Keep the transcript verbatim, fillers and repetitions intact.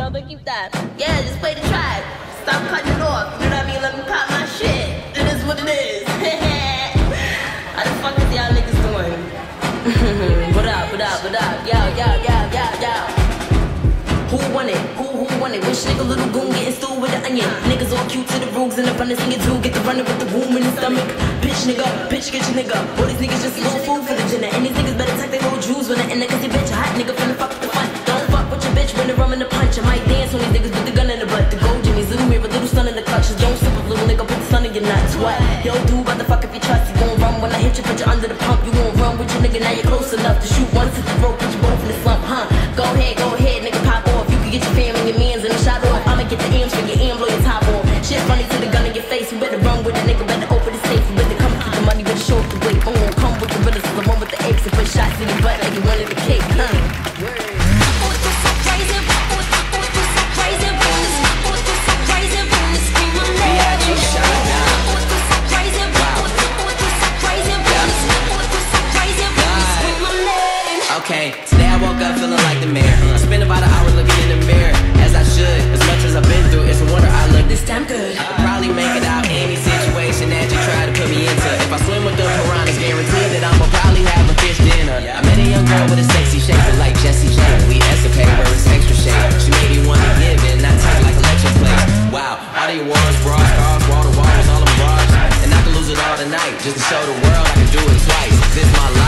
No, don't keep that. Yeah, just play the track. Stop cutting it off. You know what I mean? Let me pop my shit. It is what it is. How the fuck is y'all niggas doing? What up, what up, what up? Yo, yo, yo, yo, yo. Who won it? Who, who won it? Wish nigga little goon getting stewed with the onion. Niggas all cute to the roogs and the fun to sing it too. Get the running with the womb in the stomach. Bitch nigga, bitch get your nigga. All these niggas just little food for the dinner. And these niggas better tuck their little jewels when they're in there. Cause your bitch a hot nigga finna fuck with the fun. Don't fuck with your bitch when the rum in the punch. I might dance on these niggas with the gun in the butt. The gold Jimmy's little mirror, little sun in the clutches. Don't sip a little nigga, put the sun in your nuts. What? Yo, dude, about the fuck if you trust. You gon' run when I hit you, put you under the pump. You won't run with your nigga, now you're close enough to shoot once at the rope, put you both in the slump, huh? Go ahead, go ahead, nigga, pop off. You can get your fam and your mans in the shot off. I'ma get the M's for your am, blow your top off. Shit funny to the gun in your face. You better run with a nigga, better open the safe. You better come get the money with the shoulder weight. I'm gon' come with the riddles, the one with the apes and put shots in your butt like you wanted the cake, huh? Okay, today I woke up feeling like the mayor. I spent about an hour looking in the mirror, as I should. As much as I've been through, it's a wonder I look this damn good. I could probably make it out any situation that you try to put me into. If I swim with the piranhas, guaranteed that I'ma probably have a fish dinner. I met a young girl with a sexy shape, but like Jessie J. We escapade where it's extra shape. She made me wanna give in, not take like electric plates. Wow, all the awards, bras, cars, water, walls, all them bras. And I could lose it all tonight, just to show the world I can do it twice. This my life.